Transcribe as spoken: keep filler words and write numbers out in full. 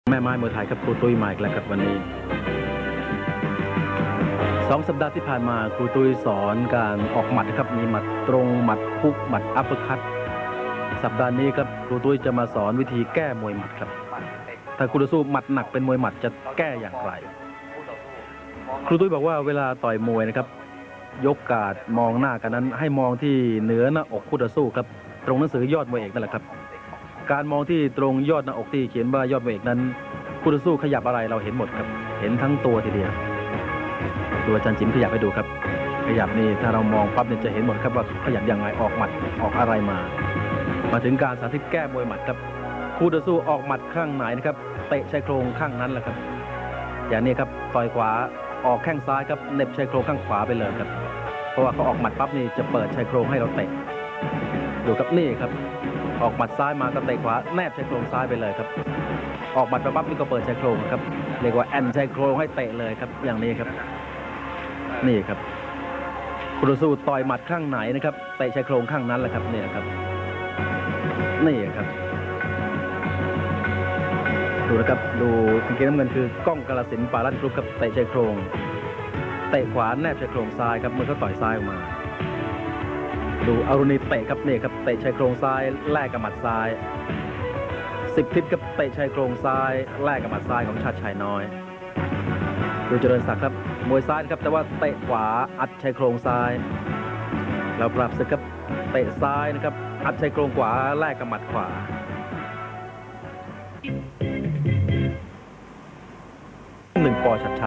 แม่ไม้มวยไทยครับครูตุ้ยมาอีกแล้วครับวันนี้สองสัปดาห์ที่ผ่านมาครูตุ้ยสอนการออกหมัดนะครับมีหมัดตรงหมัดพุกหมัดอัปเปอร์คัตสัปดาห์นี้ครับครูตุ้ยจะมาสอนวิธีแก้มวยหมัดครับถ้าคู่ต่อสู้หมัดหนักเป็นมวยหมัดจะแก้อย่างไรครูตุ้ยบอกว่าเวลาต่อยมวยนะครับยกการ์ดมองหน้ากันนั้นให้มองที่เหนือหน้าอกคู่ต่อสู้ครับตรงหนังสือยอดมวยเอกนั่นแหละครับการมองที่ตรงยอดหน้าอกที่เขียนว่ายอดมวยเอกนั้นคู่ต่อสู้ขยับอะไรเราเห็นหมดครับเห็นทั้งตัวทีเดียวดูอาจารย์จิ๋มขยับให้ดูครับขยับนี่ถ้าเรามองปั๊บเนี่ยจะเห็นหมดครับว่าขยับยังไงออกหมัดออกอะไรมามาถึงการสาธิตแก้มวยหมัดครับคู่ต่อสู้ออกหมัดข้างไหนนะครับเตะชายโครงข้างนั้นแหละครับอย่างนี้ครับต่อยขวาออกแข้งซ้ายครับเน็บชายโครงข้างขวาไปเลยครับเพราะว่าเขาออกหมัดปั๊บนี่จะเปิดชายโครงให้เราเตะดูครับนี่ครับออกหมัดซ้ายมาก็เตะขวาแนบชายโครงซ้ายไปเลยครับออกหมัดไปปั๊บนี่ก็เปิดชายโครงครับเรียกว่าแอนชายโครงให้เตะเลยครับอย่างนี้ครับนี่ครับคู่ต่อสู้ต่อยหมัดข้างไหนนะครับเตะชายโครงข้างนั้นแหละครับเนี่ยครับนี่ครับดูนะครับดูกางเกงน้ำเงินคือกล้องกาฬสินธุ์ปาลั่นกรุ๊ปครับเตะชายโครงเตะขวาแนบชายโครงซ้ายครับเมื่อเขาต่อยซ้ายออกมาดูอรุณีเตะครับนี่ครับเตะชายโครงซ้ายแลกกับหมัดซ้ายสิบทิศครับเตะชายโครงซ้ายแลกกับหมัดซ้ายของชาติชายน้อยดูเจริญศักดิ์ครับมวยซ้ายครับแต่ว่าเตะขวาอัดชายโครงซ้ายเราปรับศึกครับเตะซ้ายนะครับอัดชายโครงขวาแลกกับหมัดขวาหนึ่งปอชัด